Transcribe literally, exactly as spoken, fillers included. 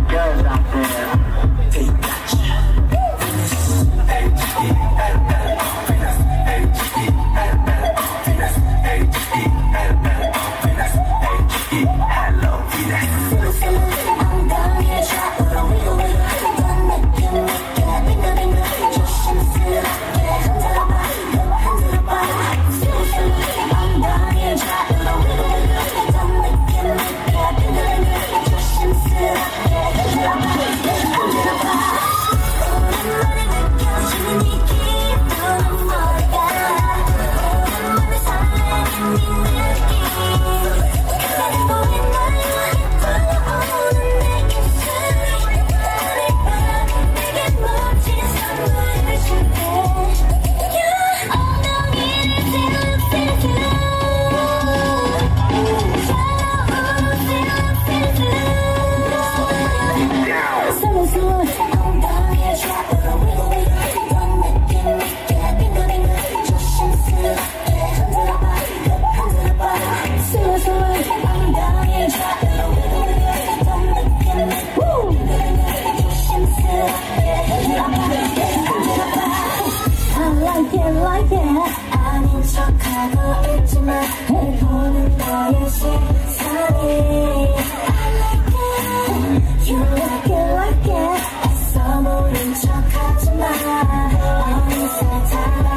girls out there. Take that shit. H E L L Venus, H E L L Venus, H E L L Venus, H E Hello Venus. 엉덩이에 좌우로 위로 위로 넌 내게 내게 빙글빙글 조심스럽게 흔들어봐 흔들어봐 엉덩이에 좌우로 위로 위로 넌 내게 내게 빙글빙글 조심스럽게 흔들어봐 흔들어봐 오랜만에 느껴지는 이 기분 뭘까 오랜만에 설레는 이 느낌 나는 보인 나의 떠오르는 내 입술이 오늘 밤 내게 멋진 선물을 줄게 엉덩이를 세우세요 세우세요 엉덩이에 좌우로 위로 위로 넌 내게 내게 빙글빙글 조심스럽게 흔들어봐 흔들어봐 세우세요 엉덩이에 좌우로 위로 위로 넌 내게 내게 빙글빙글 조심스럽게 흔들어봐 흔들어봐 I like it like it 아닌 척하고 있지만 날 보는 너의 시선이 I like it You like it like it 애써 모른 척하지마 어느새 다